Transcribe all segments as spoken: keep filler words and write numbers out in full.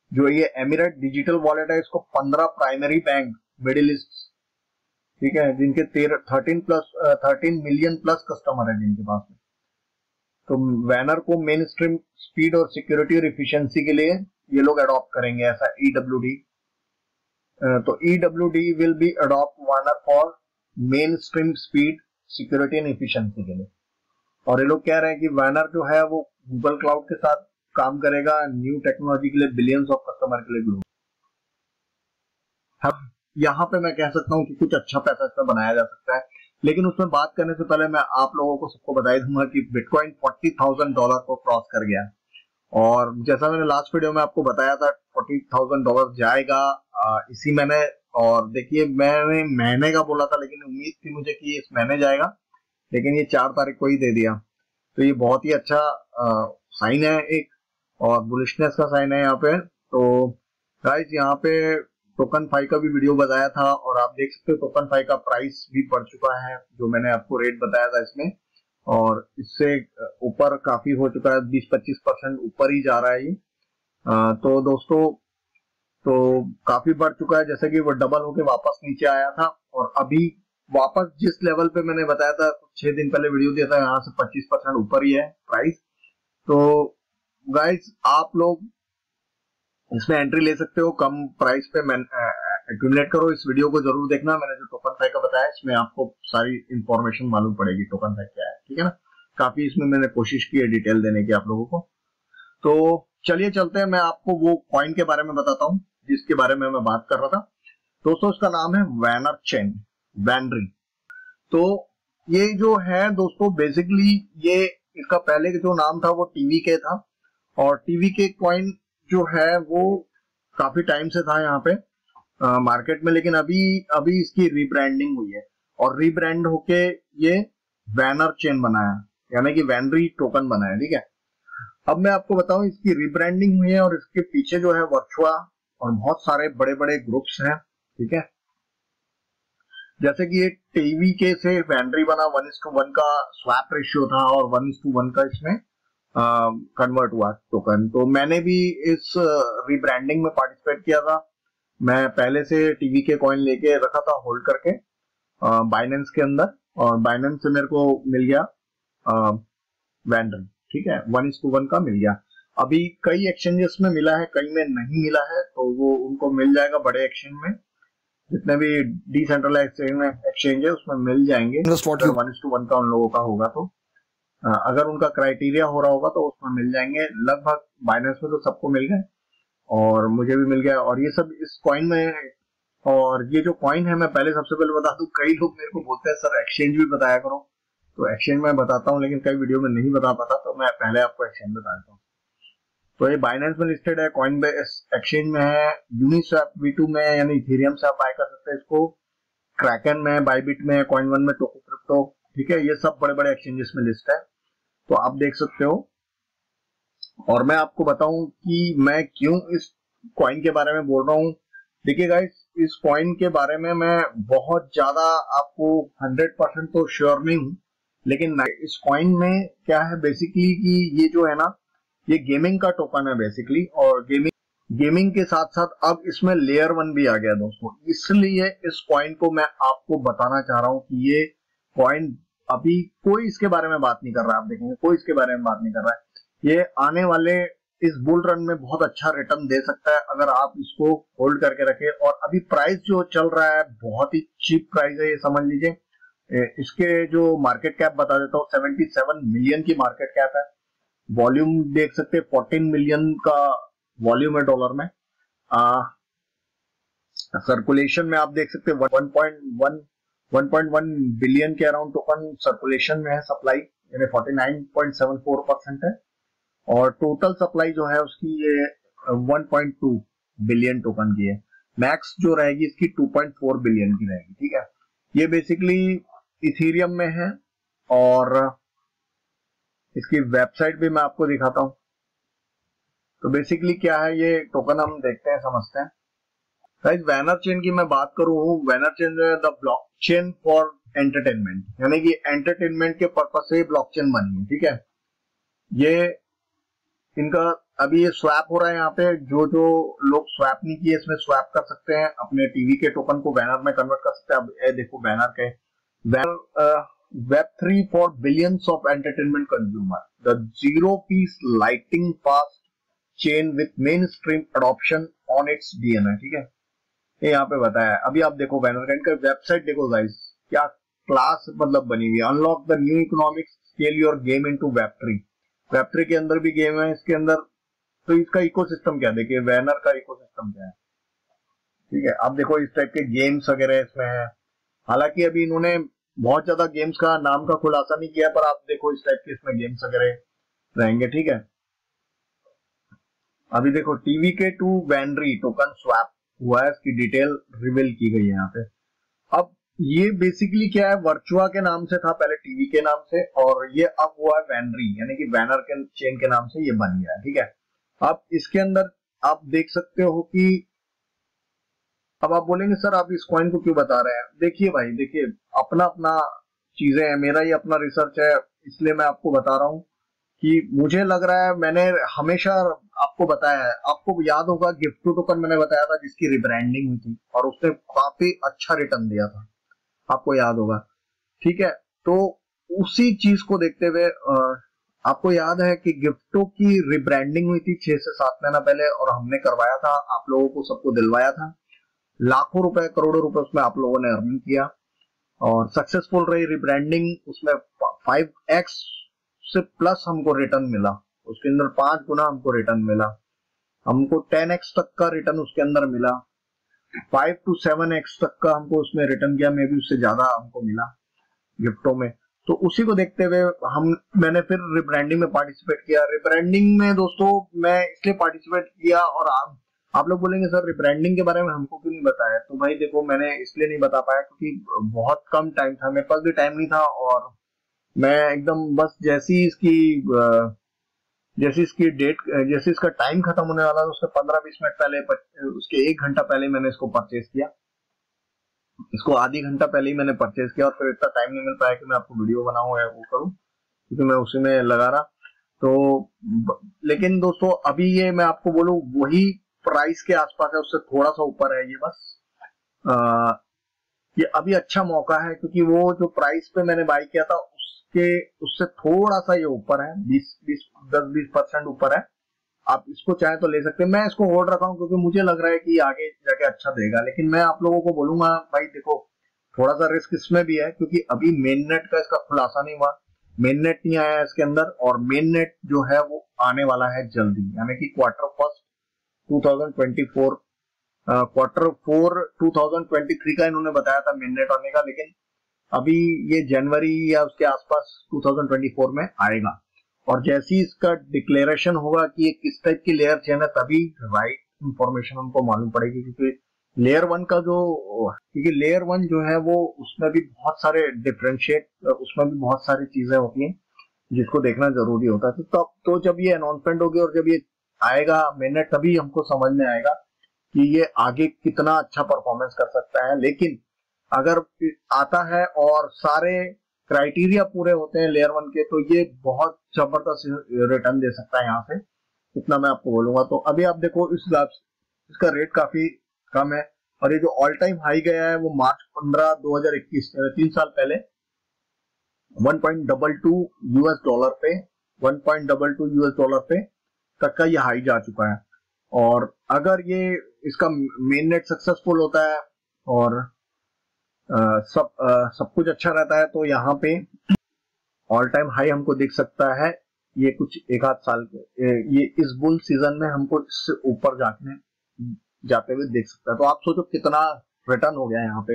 जो ये emirate digital wallet है, इसको पंद्रह प्राइमरी बैंक मिडिल ईस्ट, ठीक है, जिनके तेरह thirteen plus thirteen million plus customer है जिनके पास में। तो वैनर को मेन स्ट्रीम स्पीड और सिक्योरिटी और इफिशियंसी के लिए ये लोग अडॉप्ट करेंगे, ऐसा ईडब्ल्यूडी। तो EWD will be adopt Vanar for mainstream speed, security and efficiency के लिए। और ये लोग कह रहे हैं कि वैनर जो है वो गूगल क्लाउड के साथ काम करेगा न्यू टेक्नोलॉजी के लिए, बिलियंस ऑफ कस्टमर के लिए ग्लोबल। अब यहाँ पे मैं कह सकता हूँ कि कुछ अच्छा पैसा इसमें बनाया जा सकता है, लेकिन उसमें बात करने से पहले मैं आप लोगों को सबको बता दूंगा कि बिटकॉइन फोर्टी थाउजेंड डॉलर को क्रॉस कर गया। और जैसा मैंने लास्ट वीडियो में आपको बताया था फोर्टी थाउजेंड डॉलर जाएगा आ, इसी महीने। और देखिए मैंने महीने का बोला था, लेकिन उम्मीद थी मुझे कि इस महीने जाएगा, लेकिन ये चार तारीख को ही दे दिया। तो ये बहुत ही अच्छा साइन है एक, और बुलिशनेस का साइन है यहाँ पे। तो गाइस यहाँ पे टोकन फाइव का भी वीडियो बताया था, और आप देख सकते हो टोकन फाइव का प्राइस भी बढ़ चुका है, जो मैंने आपको रेट बताया था इसमें, और इससे ऊपर काफी हो चुका है, बीस पच्चीस परसेंट ऊपर ही जा रहा है ये। आ, तो दोस्तों तो काफी बढ़ चुका है, जैसे कि वो डबल होके वापस नीचे आया था, और अभी वापस जिस लेवल पे मैंने बताया था छह दिन पहले वीडियो दिया था, यहाँ से पच्चीस परसेंट ऊपर ही है प्राइस। तो गाइस आप लोग इसमें एंट्री ले सकते हो कम प्राइस पे, एक्यूमुलेट करो। इस वीडियो को जरूर देखना, मैंने जो टोकन फाइव का बताया इसमें आपको सारी इंफॉर्मेशन मालूम पड़ेगी टोकन फाइव क्या है, ठीक है ना। काफी इसमें मैंने कोशिश की है डिटेल देने की आप लोगों को। तो चलिए चलते हैं, मैं आपको वो कॉइन के बारे में बताता हूँ जिसके बारे में मैं बात कर रहा था। दोस्तों इसका नाम है वैनर चेन, वैनरी। तो ये जो है दोस्तों बेसिकली ये इसका पहले जो नाम था वो टीवी के था, और टीवी के कॉइन जो है वो काफी टाइम से था यहाँ पे आ, मार्केट में, लेकिन अभी अभी इसकी रीब्रांडिंग हुई है, और रीब्रांड होके ये वैनर चेन बनाया, यानी कि वैनरी टोकन बनाया, ठीक है। अब मैं आपको बताऊं इसकी रीब्रांडिंग हुई है, और इसके पीछे जो है वर्चुआ और बहुत सारे बड़े बड़े ग्रुप्स हैं, ठीक है। जैसे कि एक टीवी के से वैनरी बना, वन इज टू वन का स्वैप रेशियो था, और वन इज टू वन का इसमें कन्वर्ट हुआ टोकन। तो मैंने भी इस रीब्रांडिंग में पार्टिसिपेट किया था। मैं पहले से टीवी के कॉइन लेके रखा था होल्ड करके बाइनेंस के अंदर, और बाइनेंस से मेरे को मिल गया वैनरी, ठीक है, वन इज टू वन का मिल गया। अभी कई एक्सचेंजेस में मिला है, कई में नहीं मिला है, तो वो उनको मिल जाएगा बड़े एक्सचेंज में, जितने भी डिसेंट्रलाइज्ड एक्सचेंज है उसमें मिल जाएंगे। अगर वन इज टू वन का उन लोगों का होगा तो, अगर उनका क्राइटेरिया हो रहा होगा तो उसमें मिल जाएंगे। लगभग बाइनेंस में तो सबको मिल गए, और मुझे भी मिल गया, और ये सब इस कॉइन में। और ये जो कॉइन है, मैं पहले सबसे पहले बता दूं, कई लोग मेरे को बोलते हैं सर एक्सचेंज भी बताया करो, तो एक्सचेंज में बताता हूँ, लेकिन कई वीडियो में नहीं बता पाता, तो मैं पहले आपको एक्सचेंज बता देता हूँ। तो ये बाइनेंस में लिस्टेड है, कॉइन एक्सचेंज में है, यूनिस्वैप वी टू में, यानी इथेरियम से आप बाय कर सकते हैं इसको, क्रैकन में, बाइबिट में, कॉइन वन में, टोको क्रिप्टो, ठीक है, ये सब बड़े बड़े एक्सचेंजेस में लिस्ट है, तो आप देख सकते हो। और मैं आपको बताऊं कि मैं क्यों इस कॉइन के बारे में बोल रहा हूँ। देखिए गाइस, इस कॉइन के बारे में मैं बहुत ज्यादा आपको हंड्रेड परसेंट तो श्योर नहीं हूँ, लेकिन इस कॉइन में क्या है बेसिकली कि ये जो है ना, ये गेमिंग का टोकन है बेसिकली, और गेमिंग गेमिंग के साथ साथ अब इसमें लेयर वन भी आ गया दोस्तों। इसलिए इस कॉइन को मैं आपको बताना चाह रहा हूँ कि ये कॉइन अभी कोई इसके बारे में बात नहीं कर रहा है, आप देखेंगे कोई इसके बारे में बात नहीं कर रहा है। ये आने वाले इस बुल रन में बहुत अच्छा रिटर्न दे सकता है अगर आप इसको होल्ड करके रखें। और अभी प्राइस जो चल रहा है बहुत ही चीप प्राइस है, ये समझ लीजिए। इसके जो मार्केट कैप बता देता हूँ, सतहत्तर मिलियन की मार्केट कैप है। वॉल्यूम देख सकते हैं, चौदह मिलियन का वॉल्यूम है डॉलर में। सर्कुलेशन में आप देख सकते हैं वन पॉइंट वन बिलियन के अराउंड टोकन सर्कुलेशन में है। सप्लाई यानी उनचास पॉइंट सात चार परसेंट है, और टोटल सप्लाई जो है उसकी ये one point two billion token की है। मैक्स जो रहेगी इसकी टू पॉइंट फोर बिलियन की रहेगी, ठीक है। ये बेसिकली इथेरियम में है, और इसकी वेबसाइट भी मैं आपको दिखाता हूं। तो बेसिकली क्या है ये टोकन, हम देखते हैं, समझते हैं। गाइस, वैनर चेन की मैं बात करूं, Vanar chain the blockchain for entertainment, यानी कि एंटरटेनमेंट के पर्पज से ब्लॉकचेन बनी है, ठीक है। ये इनका अभी ये स्वैप हो रहा है यहाँ पे, जो जो लोग स्वैप नहीं किए इसमें स्वैप कर सकते हैं, अपने टीवी के टोकन को बैनर में कन्वर्ट कर सकते हैं। अब ये देखो बैनर के Vanar web three for billions of entertainment consumer, the zero fees lightning fast chain with mainstream adoption on its DNA, ठीक है, ये यहाँ पे बताया है। अभी आप देखो बैनर का, इनका वेबसाइट देखो गाइस, क्या क्लास मतलब बनी हुई है। Unlock the new economics, scale your game into web three, web three के अंदर भी गेम है इसके अंदर। तो इसका इकोसिस्टम क्या, देखिए बैनर का इकोसिस्टम क्या है, ठीक है। आप देखो इस टाइप के गेम्स वगैरह इसमें है। हालांकि अभी इन्होंने बहुत ज्यादा गेम्स का नाम का खुलासा नहीं किया, पर आप देखो इस टाइप के इसमें गेम्स वगैरह रहेंगे, ठीक है। अभी देखो टीवी के टू वैनरी टोकन स्वैप हुआ है, इसकी डिटेल रिवील की गई है यहाँ पे। अब ये बेसिकली क्या है, वर्चुआ के नाम से था पहले, टीवी के नाम से, और ये अब हुआ है वैनरी, यानी कि बैनर के चेन के नाम से ये बन गया है, ठीक है। अब इसके अंदर आप देख सकते हो कि अब आप बोलेंगे सर आप इस कॉइन को क्यों बता रहे हैं। देखिए भाई, देखिए अपना अपना चीजें हैं, मेरा ही अपना रिसर्च है, इसलिए मैं आपको बता रहा हूँ कि मुझे लग रहा है, मैंने हमेशा आपको बताया है, आपको याद होगा गिफ्ट टू टोकन मैंने बताया था जिसकी रिब्रांडिंग हुई थी और उसने काफी अच्छा रिटर्न दिया था, आपको याद होगा, ठीक है। तो उसी चीज को देखते हुए आपको याद है कि गिफ्टो की रिब्रांडिंग हुई थी छह से सात महीना पहले, और हमने करवाया था, आप लोगों को सबको दिलवाया था, लाखों रुपए करोड़ों रुपए उसमें आप लोगों ने अर्निंग किया और सक्सेसफुल रही रिब्रांडिंग। उसमें फाइव एक्स से प्लस हमको रिटर्न मिला, उसके अंदर पांच गुना हमको रिटर्न मिला, हमको टेन एक्स तक का रिटर्न उसके अंदर मिला, फाइव टू सेवन एक्स तक का हमको उसमें रिटर्न किया, मे भी उससे ज्यादा हमको मिला गिफ्टों में। तो उसी को देखते हुए हम मैंने फिर रिब्रांडिंग में पार्टिसिपेट किया। रिब्रांडिंग में दोस्तों मैं इसलिए पार्टिसिपेट किया, और आप आप लोग बोलेंगे सर रिब्रांडिंग के बारे में हमको क्यों नहीं बताया। तो भाई देखो मैंने इसलिए नहीं बता पाया क्योंकि बहुत कम टाइम था, मेरे पास भी टाइम नहीं था, और मैं एकदम बस जैसी इसकी जैसे इसकी डेट जैसे इसका टाइम खत्म होने वाला था उससे पंद्रह बीस मिनट पहले, उसके एक घंटा पहले मैंने इसको परचेज किया, इसको आधी घंटा पहले ही मैंने परचेज किया, और फिर इतना टाइम नहीं मिल पाया कि मैं आपको वीडियो बनाऊं या वो करूं, क्योंकि मैं उसी में लगा रहा। तो लेकिन दोस्तों अभी ये मैं आपको बोलूं वही प्राइस के आसपास है, उससे थोड़ा सा ऊपर है ये, बस आ, ये अभी अच्छा मौका है क्योंकि वो जो प्राइस पे मैंने बाय किया था उसके उससे थोड़ा सा ये ऊपर है, बीस बीस दस बीस परसेंट ऊपर है। आप इसको चाहे तो ले सकते हैं, मैं इसको होल्ड रखा हूं क्योंकि मुझे लग रहा है कि आगे जाके अच्छा देगा। लेकिन मैं आप लोगों को बोलूंगा भाई देखो थोड़ा सा रिस्क इसमें भी है क्योंकि अभी मेन नेट का इसका खुलासा नहीं हुआ, मेन नेट नहीं आया इसके अंदर, और मेन नेट जो है वो आने वाला है जल्दी, यानी कि quarter first two thousand twenty four, quarter four two thousand twenty three का इन्होंने बताया था मेन नेट आने का, लेकिन अभी ये जनवरी या उसके आसपास टू थाउजेंड ट्वेंटी फोर में आएगा। और जैसे ही इसका डिक्लेरेशन होगा कि ये किस टाइप की लेयर चेन है तभी राइट इंफॉर्मेशन हमको मालूम पड़ेगी, क्योंकि लेयर वन का जो क्योंकि लेयर वन जो है वो उसमें भी बहुत सारे डिफरेंशिएट, उसमें भी बहुत सारी चीजें होती हैं जिसको देखना जरूरी होता है। तो, तो जब ये अनाउंसमेंट होगी और जब ये आएगा मैंने तभी हमको समझ में आएगा कि ये आगे कितना अच्छा परफॉर्मेंस कर सकता है। लेकिन अगर आता है और सारे क्राइटेरिया पूरे होते हैं लेयर वन के, तो ये बहुत जबरदस्त रिटर्न दे सकता है यहाँ से, इतना मैं आपको बोलूंगा। तो अभी आप देखो इस इसका रेट काफी कम है, और ये जो ऑल टाइम हाई गया है वो मार्च पंद्रह दो हजार इक्कीस तीन साल पहले one point double two US dollar पे one point double two US dollar पे तक का ये हाई जा चुका है। और अगर ये इसका मेन नेट सक्सेसफुल होता है और आ, सब आ, सब कुछ अच्छा रहता है तो यहाँ पे ऑल टाइम हाई हमको दिख सकता है, ये कुछ एक आध साल के ये इस बुल सीजन में हमको इससे ऊपर जाने जाते हुए देख सकता है। तो आप सोचो कितना रिटर्न हो गया यहाँ पे।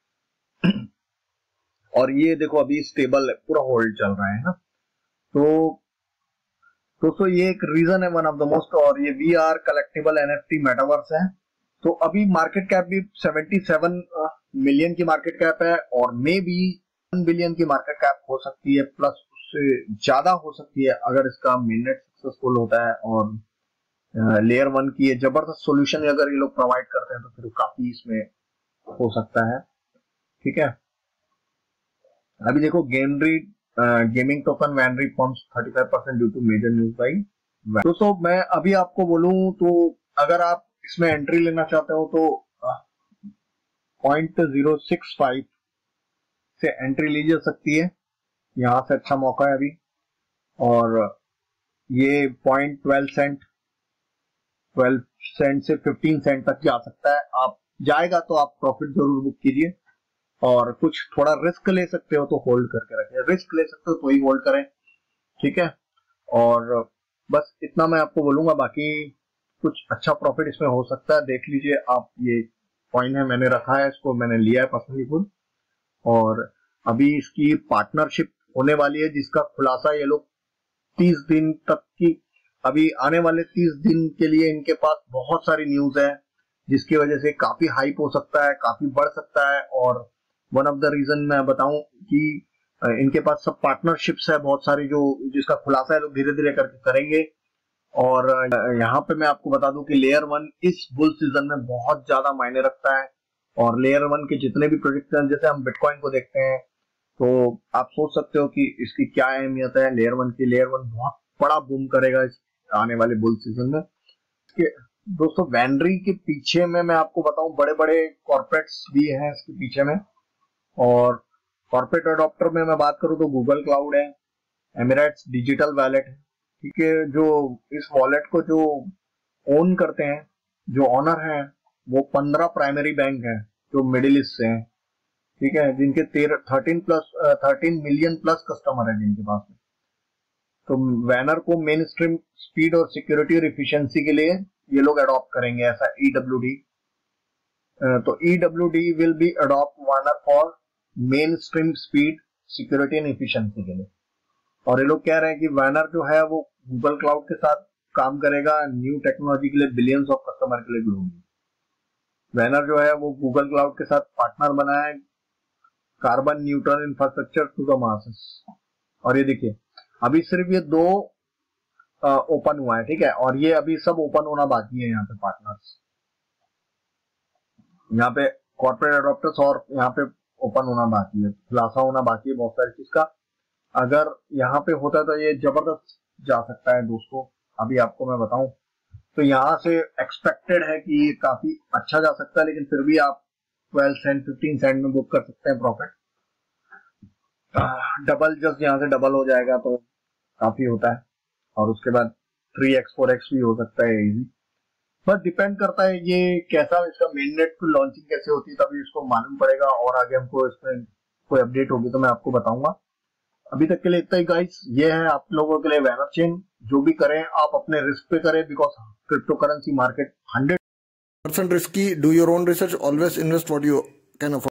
और ये देखो अभी स्टेबल पूरा होल्ड चल रहा है ना। तो दोस्तों ये एक रीजन है वन ऑफ द मोस्ट, और ये we are collectible NFT metaverse है। तो अभी मार्केट कैप भी सतहत्तर मिलियन की मार्केट कैप है, और मे बी वन बिलियन की मार्केट कैप हो सकती है, प्लस उससे ज्यादा हो सकती है अगर इसका मेननेट सक्सेसफुल होता है। और लेयर वन की ये जबरदस्त सॉल्यूशन अगर ये लोग प्रोवाइड करते हैं तो फिर काफी इसमें हो सकता है, ठीक है। अभी देखो गेमरी gaming token Vanry forms thirty five percent due to major news by दोस्तों मैं अभी आपको बोलूं तो अगर आप इसमें एंट्री लेना चाहते हो तो पॉइंट जीरो सिक्स फाइव से एंट्री ली जा सकती है, यहाँ से अच्छा मौका है अभी। और ये point twelve cent twelve cent से फिफ्टीन सेंट तक जा सकता है। आप जाएगा तो आप प्रॉफिट जरूर बुक कीजिए, और कुछ थोड़ा रिस्क ले सकते हो तो होल्ड करके रखें, रिस्क ले सकते हो तो ही होल्ड करें, ठीक है। और बस इतना मैं आपको बोलूंगा, बाकी कुछ अच्छा प्रॉफिट इसमें हो सकता है। देख लीजिए आप, ये कॉइन है, मैंने रखा है इसको, मैंने लिया है पर्सनली खुद, और अभी इसकी पार्टनरशिप होने वाली है जिसका खुलासा ये लोग तीस दिन तक की, अभी आने वाले तीस दिन के लिए इनके पास बहुत सारी न्यूज है जिसकी वजह से काफी हाइप हो सकता है, काफी बढ़ सकता है। और वन ऑफ द रीजन मैं बताऊं कि इनके पास सब पार्टनरशिप्स है बहुत सारी, जो जिसका खुलासा है लोग धीरे धीरे करके करेंगे। और यहाँ पे मैं आपको बता दूं कि लेयर वन इस बुल सीजन में बहुत ज्यादा मायने रखता है, और लेयर वन के जितने भी प्रोजेक्ट हैं, जैसे हम बिटकॉइन को देखते हैं तो आप सोच सकते हो कि इसकी क्या अहमियत है लेयर वन की। लेयर वन बहुत बड़ा बूम करेगा इस आने वाले बुल सीजन में। इसके दोस्तों वैनरी के पीछे में मैं आपको बताऊं बड़े बड़े कॉर्पोरेट्स भी हैं इसके पीछे में, और कॉर्पोरेट अडॉप्टर में मैं बात करूं तो गूगल क्लाउड है, एमिरेट्स डिजिटल वॉलेट है, ठीक है। जो इस वॉलेट को जो ओन करते हैं, जो ऑनर हैं, वो पंद्रह प्राइमरी बैंक हैं जो मिडिल ईस्ट से हैं, ठीक है, जिनके तेरह thirteen plus thirteen million plus customer है जिनके पास में। तो वैनर को मेन स्ट्रीम स्पीड और सिक्योरिटी और इफिशियंसी के लिए ये लोग अडॉप्ट करेंगे, ऐसा ईडब्ल्यूडी। तो EWD will be adopt Vanar for mainstream speed, security and efficiency के लिए। और ये लोग कह रहे हैं कि वैनर जो है वो गूगल क्लाउड के साथ काम करेगा न्यू टेक्नोलॉजी के लिए, बिलियंस ऑफ कस्टमर के लिए ग्लोबली। वैनर जो है वो गूगल क्लाउड के साथ पार्टनर बना है, carbon neutral infrastructure to the masses. और ये देखिए अभी सिर्फ ये दो ओपन हुआ है, ठीक है, और ये अभी सब ओपन होना बाकी है। यहाँ पे पार्टनर्स, यहाँ पे कॉर्पोरेट अडॉप्टर्स, और यहाँ पे ओपन होना बाकी है, खुलासा होना बाकी है बहुत सारी चीज का। अगर यहाँ पे होता है तो ये जबरदस्त जा सकता है दोस्तों। अभी आपको मैं बताऊं तो यहाँ से एक्सपेक्टेड है कि ये काफी अच्छा जा सकता है, लेकिन फिर भी आप ट्वेल्व सेंट फिफ्टीन सेंट में बुक कर सकते हैं प्रॉफिट। डबल जस्ट यहाँ से डबल हो जाएगा तो काफी होता है, और उसके बाद थ्री एक्स फोर एक्स भी हो सकता है इजी। बस डिपेंड करता है ये कैसा, इसका मेन नेट की लॉन्चिंग कैसे होती है तभी इसको मालूम पड़ेगा, और आगे हमको इसमें कोई अपडेट होगी तो मैं आपको बताऊंगा। अभी तक के लिए इतना ही गाइस, ये है आप लोगों के लिए वैनर चेन। जो भी करें आप अपने रिस्क पे करें, because cryptocurrency market hundred percent risky. Do your own research. Always invest what you can afford.